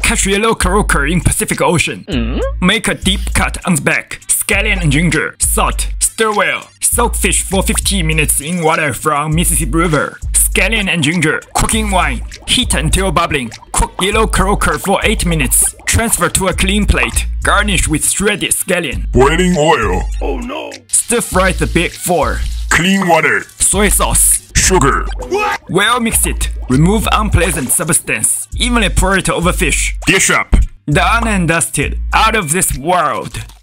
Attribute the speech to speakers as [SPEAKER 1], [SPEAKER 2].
[SPEAKER 1] Catch yellow croaker in Pacific Ocean. Make a deep cut on the back. Scallion and ginger. Salt. Stir well. Soak fish for 15 minutes in water from Mississippi River. Scallion and ginger. Cooking wine. Heat until bubbling. Cook yellow croaker for 8 minutes. Transfer to a clean plate. Garnish with shredded scallion.
[SPEAKER 2] Boiling oil.
[SPEAKER 3] Oh no!
[SPEAKER 1] Stir fry the big 4.
[SPEAKER 2] Clean water.
[SPEAKER 1] Soy sauce.
[SPEAKER 2] Sugar.
[SPEAKER 3] What?
[SPEAKER 1] Well mix it. Remove unpleasant substance. Evenly pour it over fish.
[SPEAKER 2] Dish up.
[SPEAKER 1] Done and dusted. Out of this world.